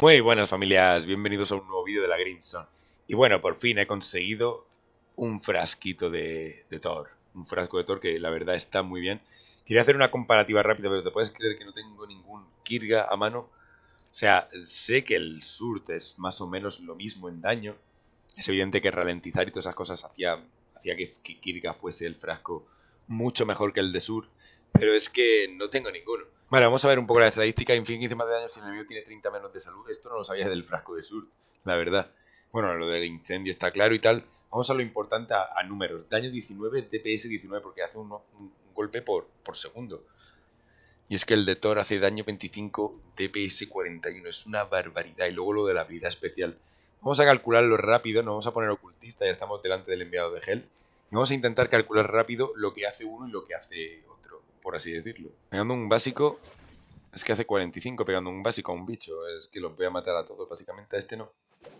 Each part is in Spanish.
Muy buenas familias, bienvenidos a un nuevo vídeo de la Greenstone. Y bueno, por fin he conseguido un frasquito de Thor. Un frasco de Thor que la verdad está muy bien. Quería hacer una comparativa rápida, pero ¿te puedes creer que no tengo ningún Kirga a mano? O sea, sé que el Surd es más o menos lo mismo en daño. Es evidente que ralentizar y todas esas cosas hacía que Kirga fuese el frasco mucho mejor que el de Surd. Pero es que no tengo ninguno. Vale, vamos a ver un poco la estadística. Inflige 15 más de daño si el enemigo tiene 30 menos de salud. Esto no lo sabía del frasco de Surd, la verdad. Bueno, lo del incendio está claro y tal. Vamos a lo importante a números. Daño 19, DPS 19, porque hace un golpe por segundo. Y es que el de Thor hace daño 25, DPS 41. Es una barbaridad. Y luego lo de la habilidad especial. Vamos a calcularlo rápido. No vamos a poner ocultista. Ya estamos delante del enviado de Hell. Y vamos a intentar calcular rápido lo que hace uno y lo que hace otro, por así decirlo. Pegando un básico, es que hace 45 pegando un básico a un bicho. Es que los voy a matar a todos, básicamente. A este no.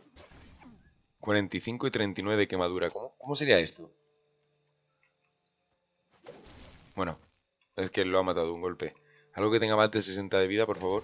45 y 39 de quemadura. ¿Cómo sería esto? Bueno, es que lo ha matado de un golpe. Algo que tenga más de 60 de vida, por favor.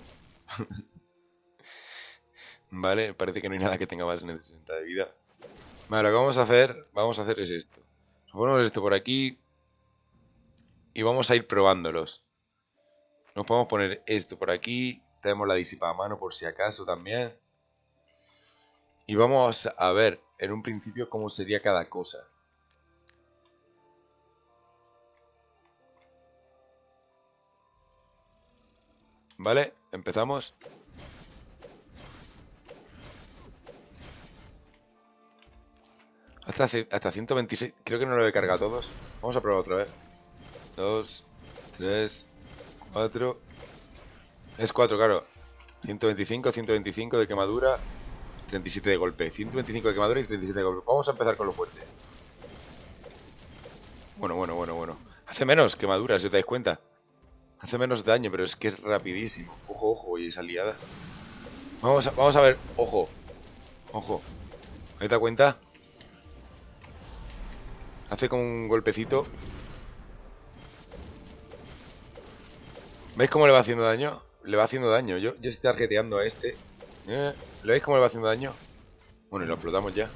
Vale, parece que no hay nada que tenga más de 60 de vida. Vale, lo que vamos a hacer es esto. Ponemos esto por aquí y vamos a ir probándolos. Nos podemos poner esto por aquí. Tenemos la disipa a mano por si acaso también. Y vamos a ver en un principio cómo sería cada cosa. ¿Vale? Empezamos. Hasta 126. Creo que no lo he cargado a todos. Vamos a probar otra vez. 2, 3, 4. Es 4, claro. 125, 125 de quemadura. 37 de golpe. 125 de quemadura y 37 de golpe. Vamos a empezar con lo fuerte. Bueno. Hace menos quemadura, si os dais cuenta. Hace menos daño, pero es que es rapidísimo. Ojo, y esa liada. Vamos a ver. Ojo. ¿Te das cuenta? Hace como un golpecito. ¿Veis cómo le va haciendo daño? Le va haciendo daño. Yo estoy tarjeteando a este. ¿Le veis cómo le va haciendo daño? Bueno, y lo explotamos ya.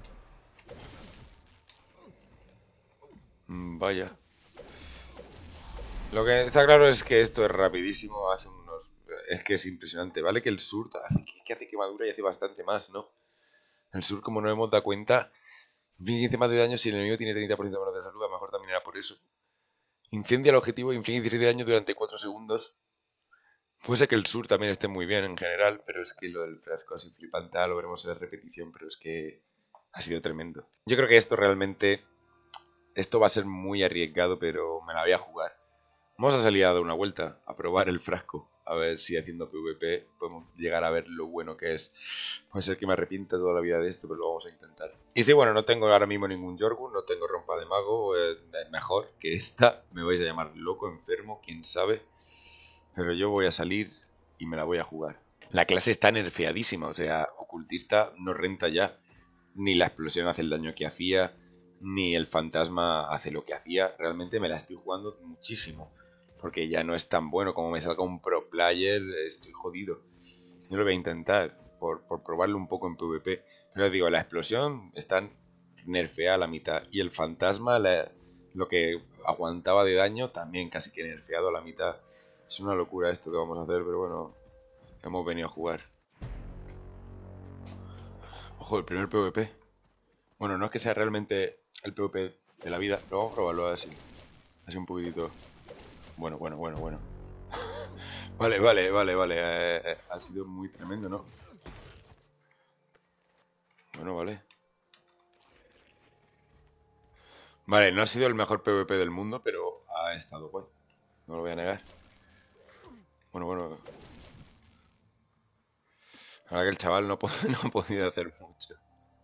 Vaya. Lo que está claro es que esto es rapidísimo. Hace unos... Es que es impresionante. Vale que el sur que hace quemadura y hace bastante más, ¿no? El sur, como no hemos dado cuenta, inflige 15 más de daño si el enemigo tiene 30% menos de salud. A lo mejor también era por eso. Incendia el objetivo e inflige 17 de daño durante 4 segundos. Puede ser que el sur también esté muy bien en general, pero es que lo del frasco así flipante, lo veremos en la repetición, pero es que ha sido tremendo. Yo creo que esto va a ser muy arriesgado, pero me la voy a jugar. Vamos a salir a dar una vuelta, a probar el frasco, a ver si haciendo PvP podemos llegar a ver lo bueno que es. Puede ser que me arrepienta toda la vida de esto, pero lo vamos a intentar. Y sí, bueno, no tengo ahora mismo ningún Jorgun, no tengo rompa de mago, es mejor que esta. Me vais a llamar loco, enfermo, quién sabe. Pero yo voy a salir y me la voy a jugar. La clase está nerfeadísima, o sea, ocultista no renta ya. Ni la explosión hace el daño que hacía, ni el fantasma hace lo que hacía. Realmente me la estoy jugando muchísimo. Porque ya no es tan bueno. Como me salga un pro player, estoy jodido. Yo lo voy a intentar, por probarlo un poco en PvP. Pero digo, la explosión está nerfeada a la mitad. Y el fantasma, lo que aguantaba de daño, también casi que nerfeado a la mitad. Es una locura esto que vamos a hacer, pero bueno, hemos venido a jugar. Ojo, el primer PvP. Bueno, no es que sea realmente el PvP de la vida, pero vamos a probarlo así. Así un poquitito. Bueno. Vale. Ha sido muy tremendo, ¿no? Bueno, vale. Vale, no ha sido el mejor PvP del mundo, pero ha estado guay. No lo voy a negar. Bueno. La verdad que el chaval no ha podido hacer mucho.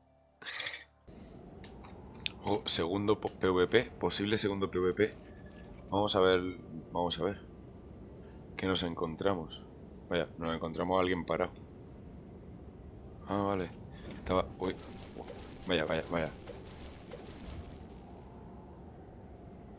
Segundo PvP, posible segundo PvP. Vamos a ver, vamos a ver. ¿Qué nos encontramos? Vaya, nos encontramos a alguien parado. Ah, vale. Estaba... Uy. Vaya.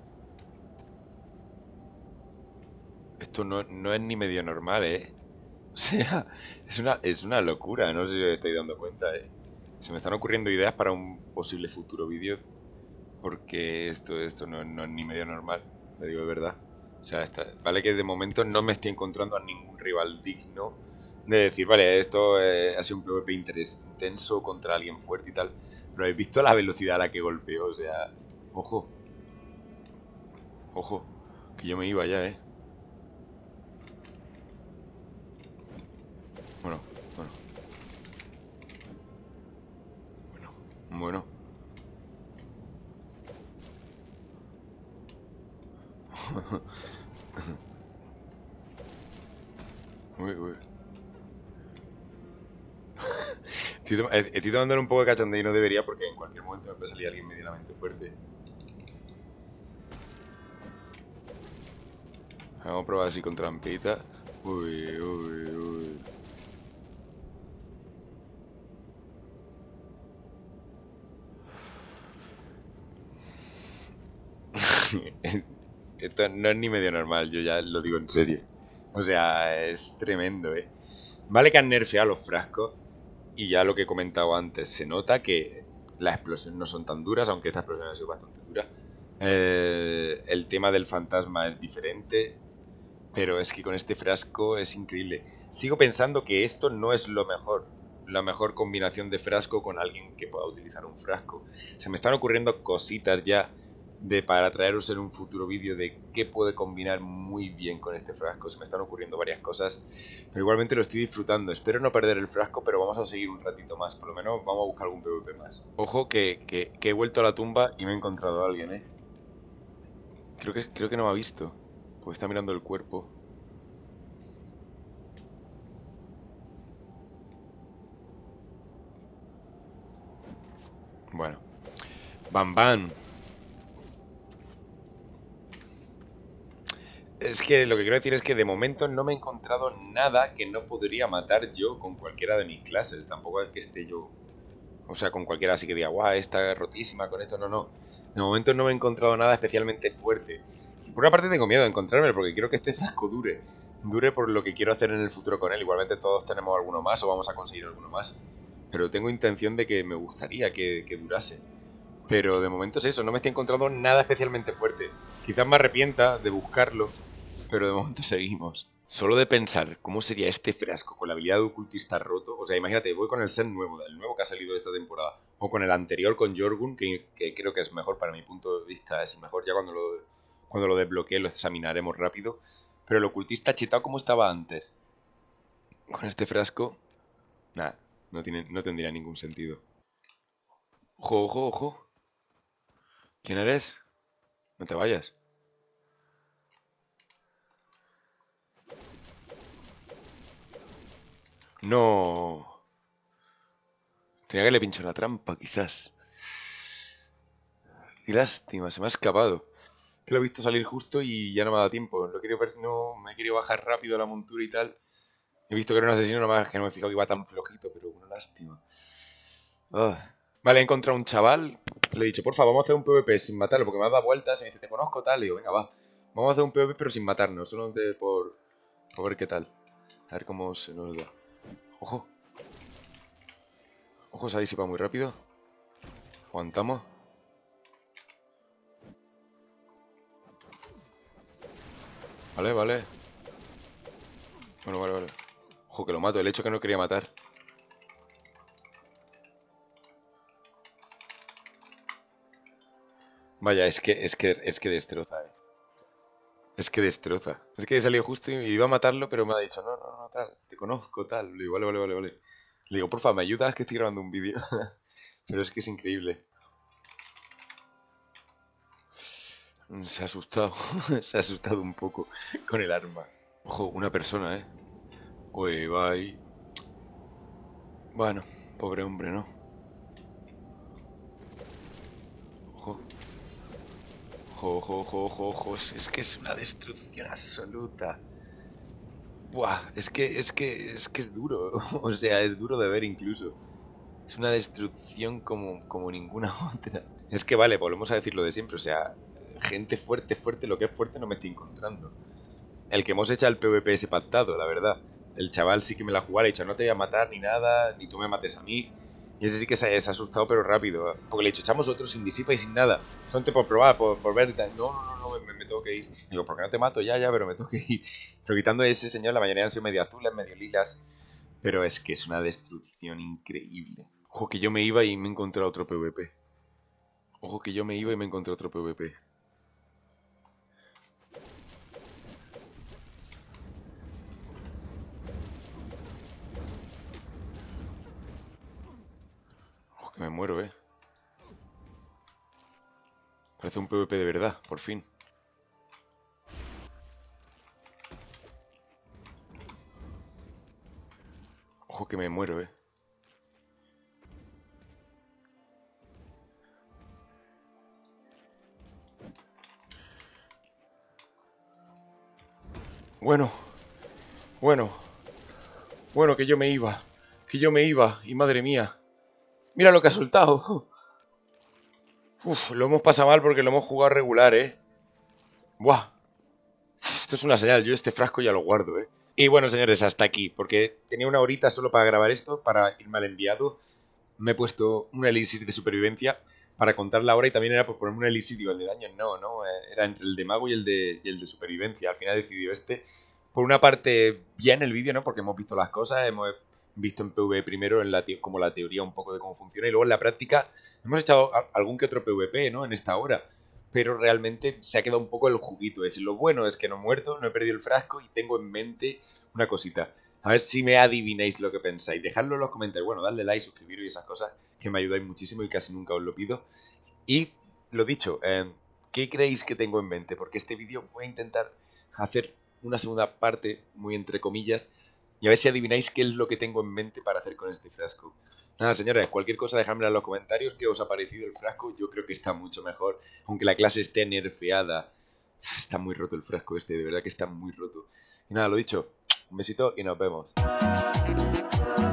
Esto no es ni medio normal, ¿eh? O sea, es una locura, no sé si os estáis dando cuenta, ¿eh? Se me están ocurriendo ideas para un posible futuro vídeo, porque esto no es ni medio normal, lo digo de verdad. O sea, vale que de momento no me estoy encontrando a ningún rival digno de decir, vale, esto ha sido un PvP intenso contra alguien fuerte y tal. Pero habéis visto la velocidad a la que golpeo, o sea, ojo, ojo, que yo me iba ya, ¿eh? Bueno, bueno, bueno, bueno. Uy, uy. Estoy tomando un poco de cachondeo y no debería porque en cualquier momento me puede salir alguien medianamente fuerte. Vamos a probar así con trampita. Uy, uy, uy. Esto no es ni medio normal, yo ya lo digo en serio. O sea, es tremendo, ¿eh? Vale que han nerfeado los frascos y ya lo que he comentado antes, se nota que las explosiones no son tan duras, aunque esta explosión ha sido bastante dura. El tema del fantasma es diferente, pero es que con este frasco es increíble. Sigo pensando que esto no es lo mejor, la mejor combinación de frasco con alguien que pueda utilizar un frasco. Se me están ocurriendo cositas ya de para traeros en un futuro vídeo de qué puede combinar muy bien con este frasco. Se me están ocurriendo varias cosas, pero igualmente lo estoy disfrutando. Espero no perder el frasco, pero vamos a seguir un ratito más. Por lo menos vamos a buscar algún PvP más. Ojo que he vuelto a la tumba y me he encontrado a alguien, ¿eh? Creo que no me ha visto, porque está mirando el cuerpo. Bueno, Bam Bam. Es que lo que quiero decir es que de momento no me he encontrado nada que no podría matar yo con cualquiera de mis clases. Tampoco es que esté yo. O sea, con cualquiera así que diga, guau, está rotísima con esto. No, no. De momento no me he encontrado nada especialmente fuerte. Y por una parte tengo miedo de encontrarme porque quiero que este frasco dure. Dure por lo que quiero hacer en el futuro con él. Igualmente todos tenemos alguno más o vamos a conseguir alguno más. Pero tengo intención de que me gustaría que durase. Pero de momento es eso, no me estoy encontrando nada especialmente fuerte. Quizás me arrepienta de buscarlo, pero de momento seguimos. Solo de pensar cómo sería este frasco con la habilidad de ocultista roto. O sea, imagínate, voy con el set nuevo, el nuevo que ha salido de esta temporada. O con el anterior, con Jorgun, que creo que es mejor para mi punto de vista. Es mejor, ya cuando lo desbloquee lo examinaremos rápido. Pero el ocultista chetado como estaba antes. Con este frasco, nada, no tendría ningún sentido. Ojo, ojo, ojo. ¿Quién eres? No te vayas. No. Tenía que le pinchar la trampa, quizás. Qué lástima, se me ha escapado. Que lo he visto salir justo y ya no me ha dado tiempo. Lo quería ver, no me he querido bajar rápido la montura y tal. He visto que era un asesino nomás, que no me he fijado que iba tan flojito, pero una lástima. Ah. Vale, he encontrado un chaval. Le he dicho, porfa, vamos a hacer un PvP sin matarlo, porque me ha dado vueltas y me dice, te conozco tal. Le digo, venga, va. Vamos a hacer un PvP pero sin matarnos, solo por ver qué tal. A ver cómo se nos da. Ojo. Ojo, se ha disipado muy rápido. Aguantamos. Vale, vale. Bueno, vale, vale. Ojo, que lo mato. El hecho que no quería matar. Vaya, es que destroza, eh. Es que destroza. Es que he salido justo y iba a matarlo, pero me ha dicho, no, no, no, tal, te conozco, tal. Le digo, vale, vale, vale, vale. Le digo, porfa, ¿me ayudas? Que estoy grabando un vídeo. Pero es que es increíble. Se ha asustado. Se ha asustado un poco con el arma. Ojo, una persona, ¿eh? Uy, va ahí. Bueno, pobre hombre, ¿no? Ojo, ojo, ojo, ojo, ojo, ojo. Es que es una destrucción absoluta. Buah, es duro. O sea, es duro de ver incluso. Es una destrucción como ninguna otra. Es que vale, volvemos a decir lo de siempre. O sea, gente fuerte, fuerte, lo que es fuerte no me estoy encontrando. El que hemos hecho el PvP ese pactado, la verdad. el chaval sí que me la jugara, y dicho, no te voy a matar ni nada, ni tú me mates a mí. Y ese sí que se ha asustado, pero rápido. Porque le he dicho, echamos otro sin disipa y sin nada. Solamente por probar, por ver y tal. No, no, no, no, me tengo que ir. Digo, ¿por qué no te mato? Ya, ya, pero me tengo que ir. Pero quitando ese señor, la mayoría han sido medio azules, medio lilas. Pero es que es una destrucción increíble. Ojo que yo me iba y me encontré otro PvP. Ojo que yo me iba y me encontré otro PvP. Ojo que me muero, eh. Parece un PvP de verdad, por fin. Ojo que me muero, eh. Bueno, bueno, bueno, que yo me iba. Que yo me iba. Y madre mía. Mira lo que ha soltado. Uf, lo hemos pasado mal porque lo hemos jugado regular, eh. Buah. Esto es una señal. Yo este frasco ya lo guardo, eh. Y bueno, señores, hasta aquí. Porque tenía una horita solo para grabar esto, para irme al enviado. Me he puesto un elixir de supervivencia para contar la hora, y también era por ponerme un elixir. Digo, el de daño no, no. Era entre el de mago y el de supervivencia. Al final he decidido este. Por una parte, bien el vídeo, ¿no? Porque hemos visto las cosas, hemos visto en PvE primero en como la teoría un poco de cómo funciona, y luego en la práctica hemos echado algún que otro PvP, ¿no? En esta hora. Pero realmente se ha quedado un poco el juguito ese. Lo bueno es que no he muerto, no he perdido el frasco y tengo en mente una cosita. A ver si me adivináis lo que pensáis. Dejadlo en los comentarios. Bueno, dadle like, suscribiros y esas cosas que me ayudáis muchísimo y casi nunca os lo pido. Y lo dicho, ¿qué creéis que tengo en mente? Porque este vídeo voy a intentar hacer una segunda parte, muy entre comillas, y a ver si adivináis qué es lo que tengo en mente para hacer con este frasco. Nada, señores, cualquier cosa dejadmela en los comentarios. ¿Qué os ha parecido el frasco? Yo creo que está mucho mejor, aunque la clase esté nerfeada. Está muy roto el frasco este, de verdad que está muy roto. Y nada, lo dicho, un besito y nos vemos.